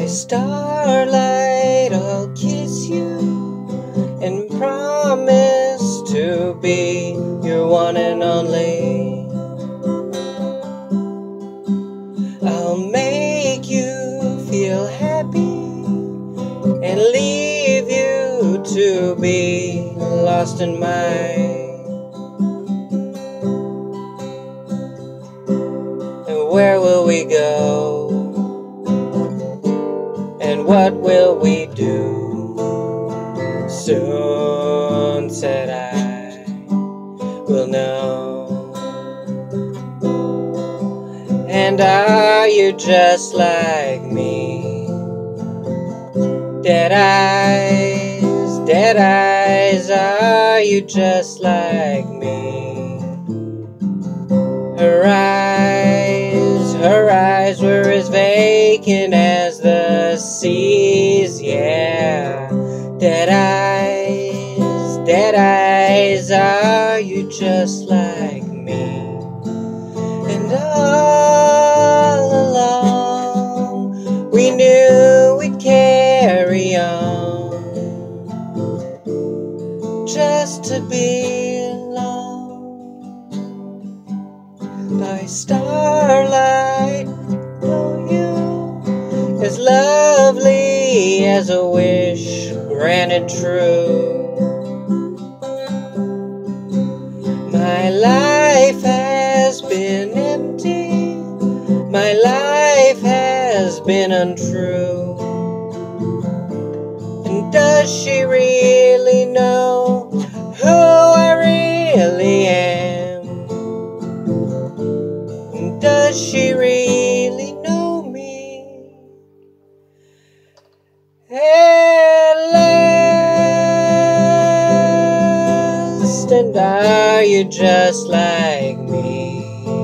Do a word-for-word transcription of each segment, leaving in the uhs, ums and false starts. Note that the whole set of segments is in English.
By starlight, I'll kiss you and promise to be your one and only. I'll make you feel happy and leave you to be lost in mine. And where will we go? And what will we do? Soon, said I, will know. And are you just like me? Dead eyes, dead eyes, are you just like me? Her eyes, her eyes were as vacant as the seas, yeah. Dead eyes, dead eyes, are you just like me? And all along we knew we'd carry on, just to be alone. By starlight, oh, you as lovely as a wish granted true. My life has been empty, my life has been untrue. And does she really know who I really am? And does she really know me? At last, and are you just like me?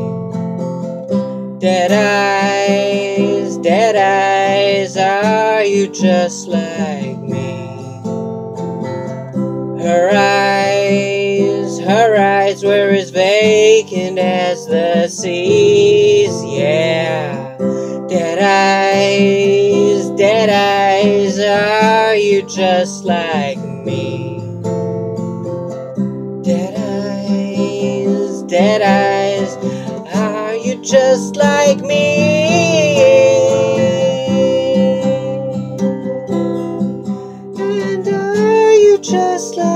Dead eyes, dead eyes, are you just like me? Her eyes, her eyes were as vacant as the seas, yeah. Dead eyes, dead eyes, are you just like me? Dead eyes, dead eyes, are you just like me? And are you just like